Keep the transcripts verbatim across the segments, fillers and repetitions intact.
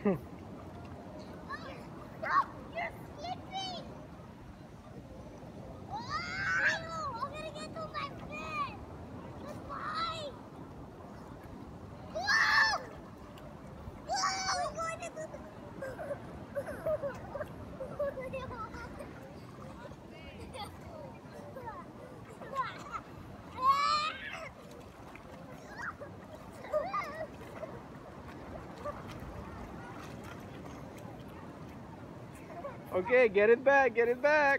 Okay, get it back, get it back.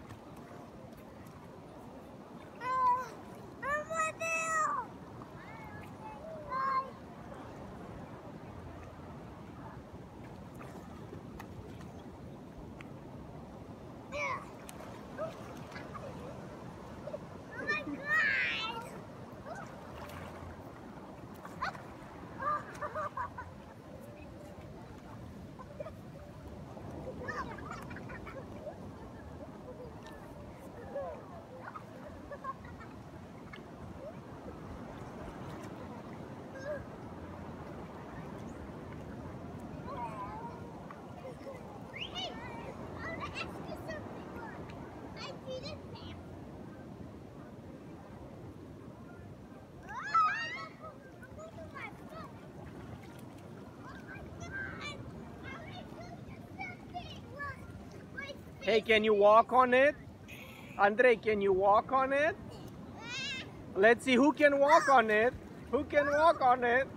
Hey, can you walk on it? Andrei, can you walk on it? Let's see who can walk on it. Who can walk on it?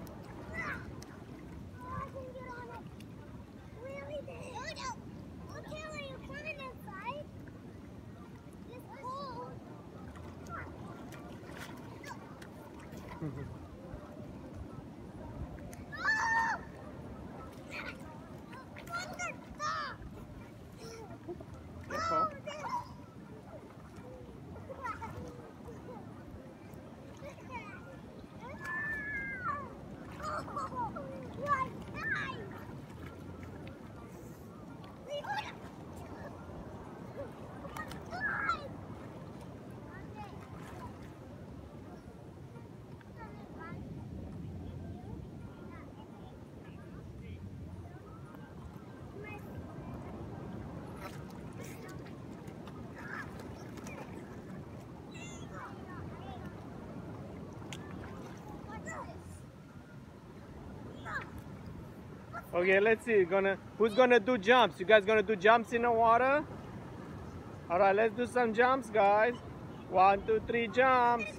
Okay, let's see. Gonna who's gonna do jumps? You guys gonna do jumps in the water? All right, let's do some jumps, guys. One, two, three, jumps.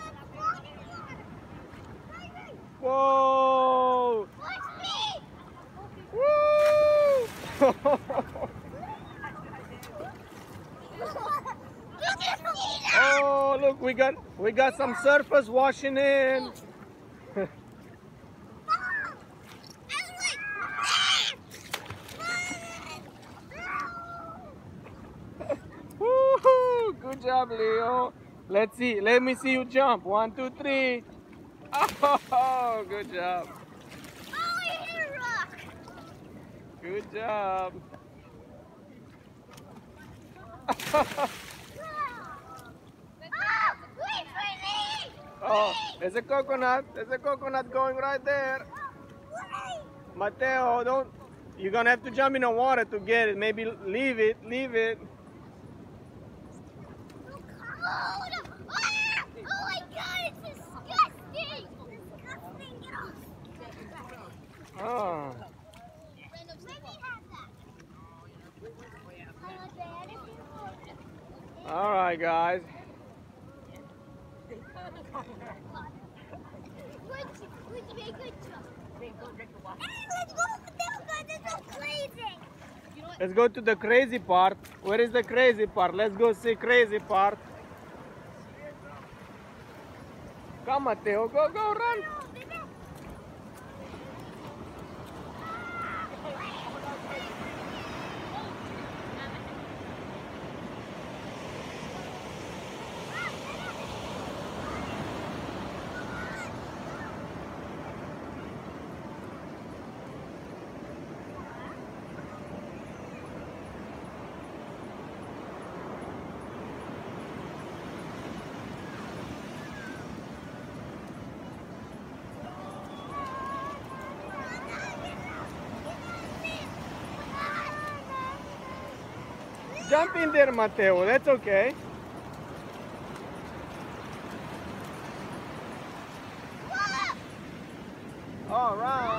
Whoa! Woo! Oh, look, we got we got some surfers washing in. Good job, Leo. Let's see. Let me see you jump. One, two, three. Oh, good job. Oh, I hit a rock. Good job. Wait for me. Oh, there's a coconut. There's a coconut going right there. Mateo, don't. You're gonna have to jump in the water to get it. Maybe leave it. Leave it. Oh, no. Ah! Oh my God, it's disgusting! Disgusting, get off! Oh. All right, guys. Let's go to the crazy part. Where is the crazy part? Let's go see crazy part. Come, Mateo, go, go, run. Jump in there, Mateo. That's okay. All right.